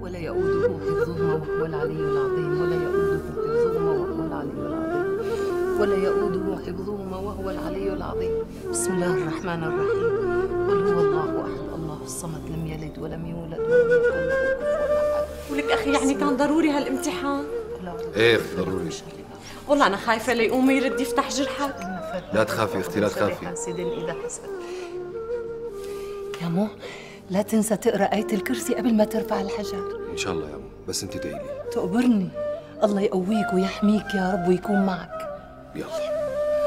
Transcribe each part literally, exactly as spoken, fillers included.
ولا يؤوده حفظهما وهو العلي العظيم، ولا يؤوده حفظهما وهو العلي العظيم، ولا يؤوده حفظهما وهو العلي العظيم. بسم الله الرحمن الرحيم. قل هو الله أحد الله الصمد لم يلد ولم يولد ولم يكن له كفوا أحد. ولك أخي يعني كان ضروري هالامتحان؟ ايه ضروري. والله أنا خايفة ليقوم يرد يفتح جرحك. لا تخافي اختي لا تخافي. حاسد إذا حسد. يا مو لا تنسى تقرأ آية الكرسي قبل ما ترفع الحجر. ان شاء الله يا مو، بس انت ادعي لي. تقبرني. الله يقويك ويحميك يا رب ويكون معك. يلا.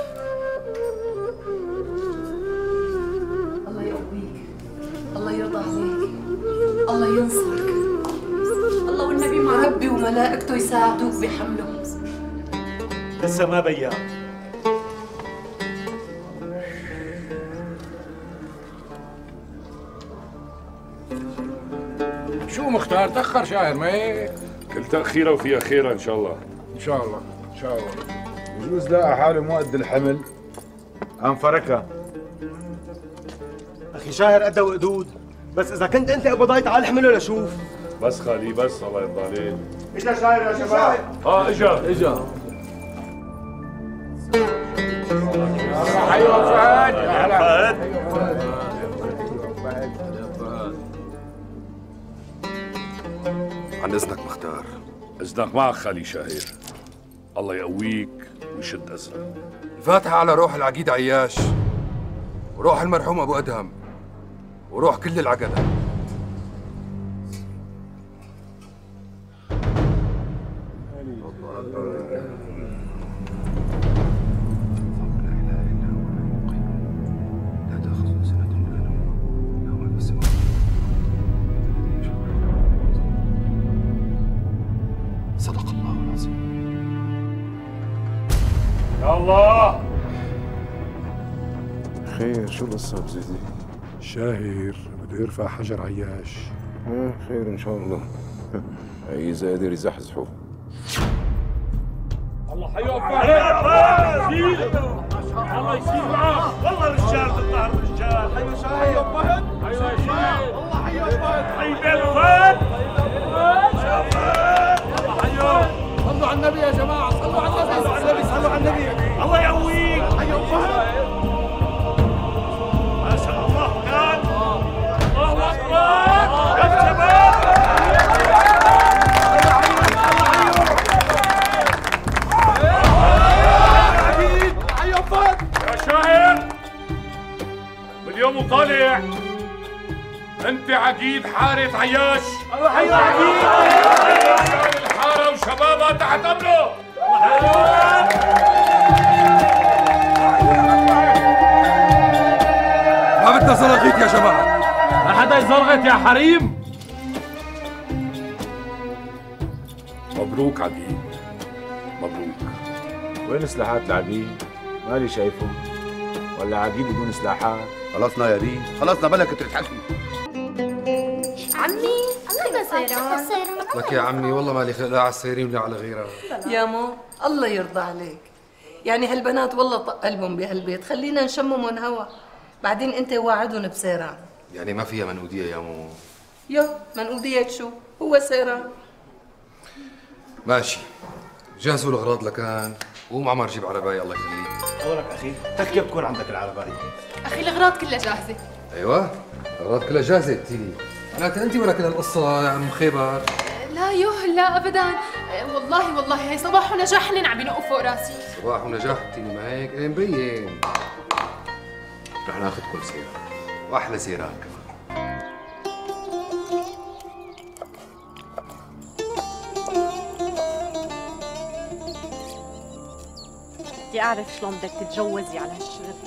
الله يقويك، الله يرضى عليك، الله ينصرك، الله والنبي مع ربي وملائكته يساعدوك بحمله. لسه ما بيان. شو مختار تأخر شاعر ما هيك؟ كل تأخيرة وفيها خيرة إن شاء الله. إن شاء الله إن شاء الله. بجوز لاقى حاله مو قد الحمل قام فركها. أخي شاهر قد وقدود، بس إذا كنت أنت قبضايت على الحمل ولا شوف. بس خالي بس الله يرضى عليك. إجا شاهر يا شباب. آه إجا إجا. حيوا فهد. فهد. عن اذنك مختار. اذنك معك خالي شاهر. الله يقويك ويشد أزرك. الفاتحة على روح العقيد عياش وروح المرحوم أبو أدهم وروح كل العقدة. صدق الله العظيم. يا الله. خير شو القصة بزيدي؟ شاهر بده يرفع حجر عياش. ايه خير ان شاء الله. اذا قدر يزحزحه. الله حيوفقك الله يشيل معاه. والله رجال بالظهر رجال. حيو شاهر فهد. حيو يشيل. الله حيوفقك. حي بين فهد. الله حيو. صلوا على النبي يا جماعة، صلوا على النبي، صلوا على النبي، صلوا على النبي. الله يقويك. حيو فهد. ما شاء الله كان. الله أكبر. يا شباب. يا شاهر باليوم وطالع انت عقيد حارة عياش. الله حيو عقيد. الحارة وشبابها تحت امره. ما بدنا زلغيت يا جماعة. ما حدا يزلغت يا حريم. مبروك عقيد مبروك. وين سلاحات العقيد؟ مالي شايفهم. ولا عقيد بدون سلاحات؟ خلصنا يا ريم، خلصنا بلا كنت تحكي. عمي أنا سيران. لك يا عمي والله مالي خلق لا على السيرين ولا على غيرها. يا مو الله يرضى عليك. يعني هالبنات والله طق قلبهم بهالبيت، خلينا نشممهم هوا. بعدين انت واعدهم بسيران. يعني ما فيها منقودية يا مو. يو منقودية شو؟ هو سيران. ماشي جهزوا الاغراض لكان. قوم عمر جيب عرباية الله يخليك. أولك أخي تكي بكون عندك العرباية. أخي الأغراض كلها جاهزة. ايوه الاغراض كلها جاهزة قلتيلي. معناتها انت ولا كل هالقصة يا عم خيبر؟ لا يوه لا أبداً. والله والله هي صباح ونجاح اللي عم ينقوا فوق راسي. صباح ونجاح قلتيلي ما هيك؟ ايه مبين. رح ناخذ كل سيارة واحلى سيارات كمان. بدي أعرف شلون بدك تتجوزي على هالشغل.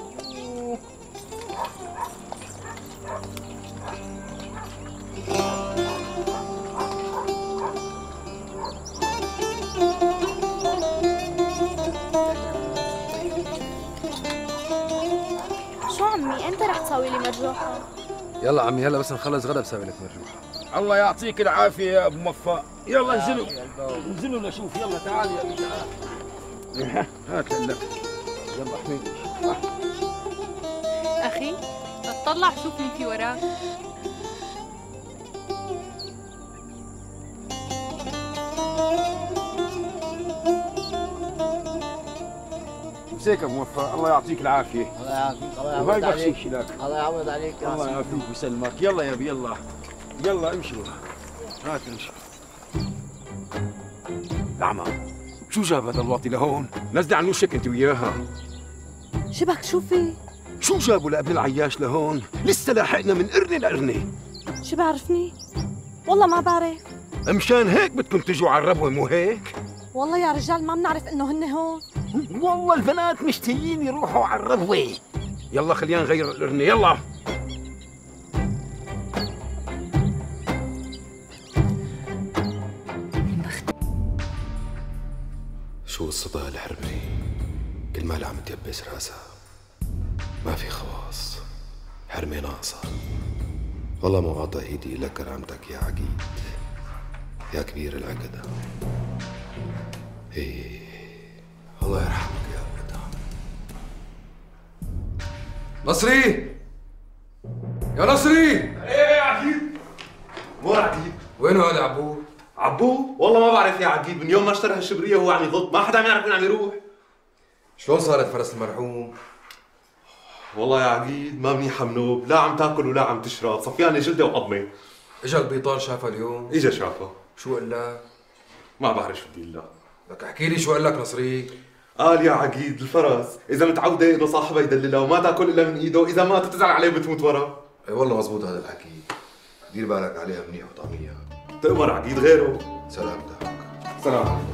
شو عمي أنت رح تسوي لي مرجوحة؟ يلا عمي هلا بس نخلص غدا بسوي لك مرجوحة. الله يعطيك العافية يا أبو موفق. يلا انزلوا انزلوا لشوف. يلا تعال يا ابي تعال. هات لك. يلا حبيبي. أخي اطلع شوف مين في وراك. عساك موفق، الله يعطيك العافيه. الله يعافيك، الله يعوض وهاي عليك. بخشيش لك. الله يعوض عليك يا الله سيدي. يعافيك ويسلمك. يلا يا ابي يلا يلا امشوا. هات امشي. العمى شو جاب هذا الواطي لهون؟ نزلي عن وشك انت وياها. شبك شو في؟ شو جابوا لابن العياش لهون؟ لسه لاحقنا من قرنه لقرنه. شو بعرفني؟ والله ما بعرف. مشان هيك بدكم تجوا على الربوه مو هيك؟ والله يا رجال ما بنعرف انه هن هون. والله البنات مشتيين يروحوا على الربوه. يلا خلينا نغير القرنه يلا. شو قصتها هالحرمة؟ كل ما عم تيبس راسها. ما في خواص، حرمة ناقصة. والله ما قاطع ايدي الا كرامتك يا عقيد، يا كبير العقدة. ايه الله يرحمك يا ابدا. نصري يا نصري. ايه يا عقيد؟ مو عقيد. وينه هذا عبود؟ عبو؟ والله ما بعرف يا عقيد، من يوم ما اشترى هالشبريه وهو عم يغط، ما حدا عم يعرف وين عم يروح. شلون صارت فرس المرحوم؟ والله يا عقيد ما منيحه منوب، لا عم تاكل ولا عم تشرب، صفيانه جلده وعظمه. اجا البيطار شافها اليوم؟ اجا شافها. شو قال لك؟ ما بعرف شو بدي لك. لك احكي لي شو قال لك نصري؟ قال يا عقيد الفرس اذا متعوده انه صاحبها يدللها وما تاكل الا من ايده، اذا ما تزعل عليه بتموت ورا. اي والله مزبوط هذا الحكي، دير بالك عليها منيح وطعميها. تأمر عقيد غيره. سلامتك. سلام عليكم.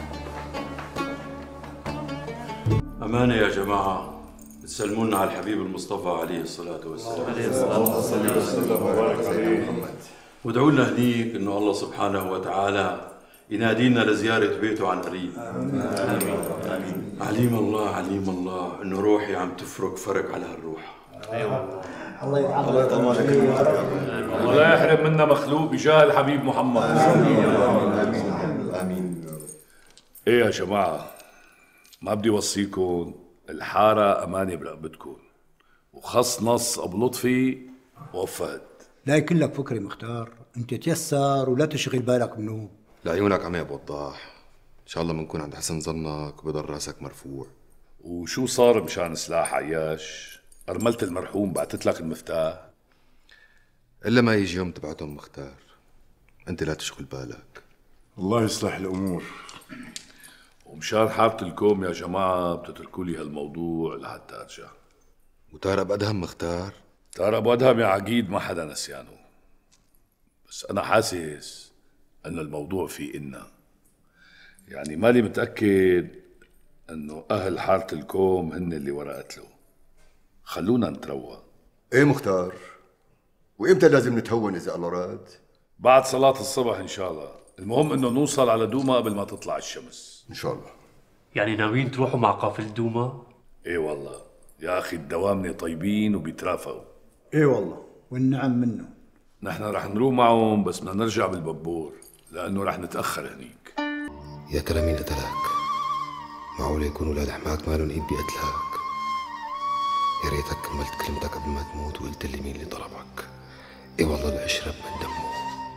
أمانة يا جماعة، تسلمونا على الحبيب المصطفى عليه الصلاة والسلام. عليه الصلاة والسلام. وبارك عليه. وادعوا لنا هنيك إنه الله سبحانه وتعالى ينادينا لزيارة بيته عن قريب. آمين. آمين. آمين. عليم الله عليم الله إنه روحي عم تفرك فرق على هالروح. ايوه الله يطعمك. الله يطعمك. الله لا يحرم منا مخلوق بجاه الحبيب محمد. آمين. آمين. آمين. ايه يا جماعة، ما بدي وصيكم، الحارة أمانة برقبتكم، وخص نص أبو لطفي وفهد. لا يكون لك فكري مختار، انت تيسر ولا تشغل بالك منه. لعيونك عم يا ابو وضاح، ان شاء الله بنكون عند حسن ظنك وبضل راسك مرفوع. وشو صار مشان سلاح عياش؟ أرملة المرحوم بعتت لك المفتاح؟ الا ما يجي يوم تبعتهم مختار، انت لا تشغل بالك. الله يصلح الامور. ومشان حارة الكوم يا جماعة بتتركوا لي هالموضوع لحتى أرجع. وتارق بأدهم مختار؟ تارق بأدهم يا عقيد ما حدا نسيانه، بس أنا حاسس أن الموضوع في إنا، يعني مالي متأكد أنه أهل حارة الكوم هن اللي ورا قتله. خلونا نتروى. إيه مختار؟ وإمتى لازم نتهون إذا الله راد؟ بعد صلاة الصبح إن شاء الله، المهم إنه نوصل على دوما قبل ما تطلع الشمس. إن شاء الله. يعني ناويين تروحوا مع قافلة دوما؟ إيه والله يا أخي الدوامنة طيبين وبيترافقوا. إيه والله والنعم منه. نحن رح نروح معهم بس بدنا نرجع بالببور لأنه رح نتأخر هنيك. يا ترى مين قتلك؟ معقول يكون ولاد حماك مالهم ايد بقتلك؟ يا ريتك كملت كلمتك قبل ما تموت وقلت لي مين اللي ضربك. ايه والله العشرة من دمه.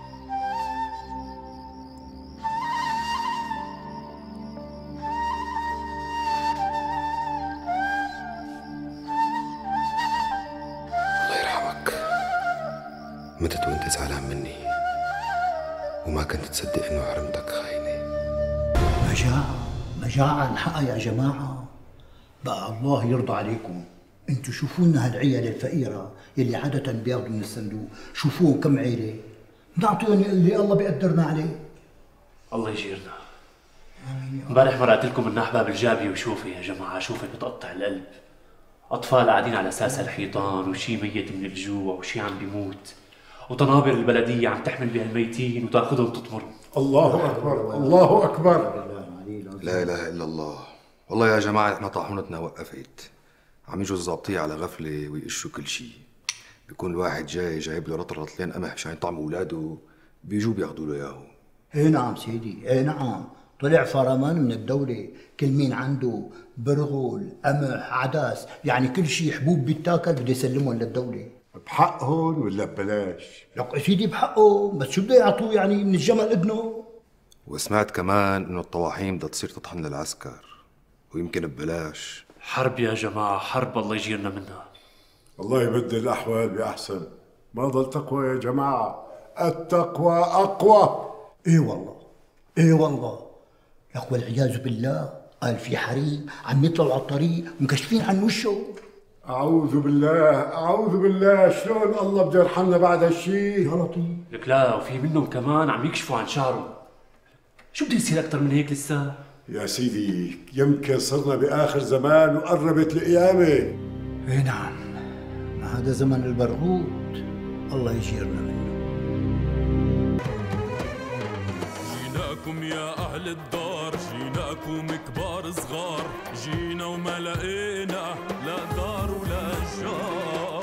الله يرحمك، متت وانت زعلان مني وما كنت تصدق انه حرمتك خاينة. مجاعة مجاعة الحقها يا جماعة، بقى الله يرضى عليكم. انتوا شوفوا لنا هالعيال الفقيرة يلي عادة بياخذوا من الصندوق، شوفوهم كم عيلة، نعطيهم اللي الله بيقدرنا عليه. الله يجيرنا. امبارح مرقت لكم من احباب الجابي وشوفي يا جماعة، شوفي بتقطع القلب. أطفال قاعدين على أساس الحيطان، وشي ميت من الجوع وشي عم بيموت، وطنابر البلدية عم تحمل بهالميتين وتاخذهم تطمرهم. الله أكبر الله أكبر. لا إله إلا الله. والله يا جماعة احنا طاحونتنا وقفت، عم يجوا الضابطية على غفلة ويقشوا كل شيء. بيكون الواحد جاي جايب له رطل رطلين قمح مشان يطعموا أولاده، بيجوا بياخذوا له إياهم. ايه نعم سيدي، ايه نعم، طلع فرمان من الدولة، كل مين عنده برغل، قمح، عدس، يعني كل شيء حبوب بيتاكل بده يسلمهم للدولة. بحقهم ولا ببلاش؟ لك سيدي بحقهم، بس شو بده يعطوه يعني من الجمل ابنه؟ وسمعت كمان إنه الطواحين بدها تصير تطحن للعسكر، ويمكن ببلاش. حرب يا جماعة، حرب الله يجيرنا منها. الله يبدل الأحوال بأحسن. ما ضل تقوى يا جماعة، التقوى أقوى. إيه والله، إيه والله يا أخوة، العياذ بالله قال في حريم عم يطلعوا على الطريق مكشفين عن وشه. أعوذ بالله، أعوذ بالله، شلون الله بده يرحمنا بعد هالشيء؟ يا لطيف. لك لا، وفي منهم كمان عم يكشفوا عن شعره. شو بده يصير أكثر من هيك لسه؟ يا سيدي يمكن صرنا بآخر زمان وقربت القيامة. إيه نعم، ما هذا زمن البرغوث، الله يجيرنا منه. جيناكم يا أهل الدار، جيناكم كبار صغار، جينا وما لقينا لا دار ولا جار.